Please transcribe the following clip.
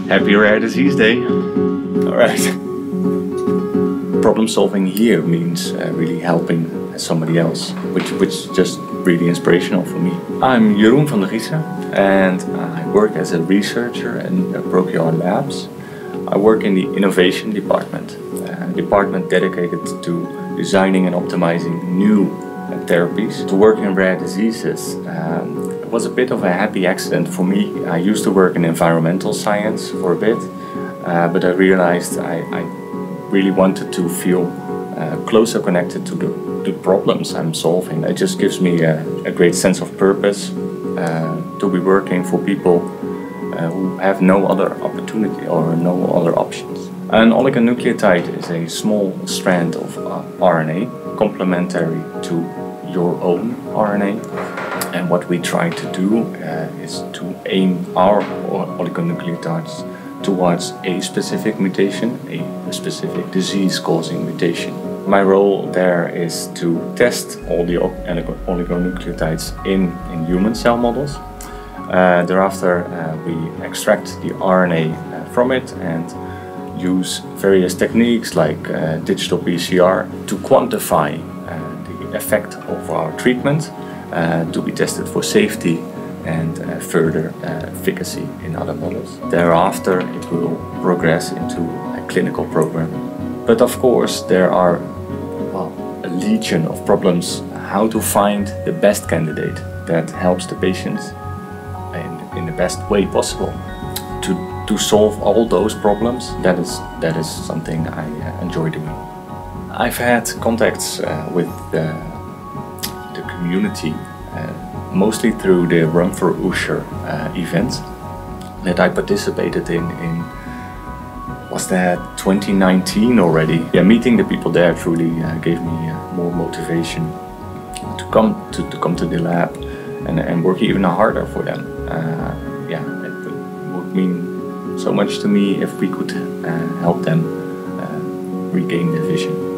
Happy Rare Disease Day! Alright. Problem solving here means really helping somebody else, which is just really inspirational for me. I'm Jeroen van Giessen and I work as a researcher in ProQR labs. I work in the innovation department, a department dedicated to designing and optimizing new therapies. To work in rare diseases it was a bit of a happy accident for me. I used to work in environmental science for a bit, but I realized I really wanted to feel closer connected to the problems I'm solving. It just gives me a great sense of purpose to be working for people who have no other opportunity or no other options. An oligonucleotide is a small strand of RNA complementary to your own RNA. And what we try to do is to aim our oligonucleotides towards a specific mutation, a specific disease-causing mutation. My role there is to test all the oligonucleotides in human cell models. Thereafter we extract the RNA from it and use various techniques like digital PCR to quantify the effect of our treatment, to be tested for safety and further efficacy in other models. Thereafter it will progress into a clinical program. But of course there are a legion of problems how to find the best candidate that helps the patients in the best way possible. To solve all those problems, that is something I enjoy doing. I've had contacts with the community, mostly through the Run for Usher event that I participated in was that 2019 already. Yeah, meeting the people there truly gave me more motivation to come to the lab and work even harder for them. Yeah, it would mean so much to me if we could help them regain their vision.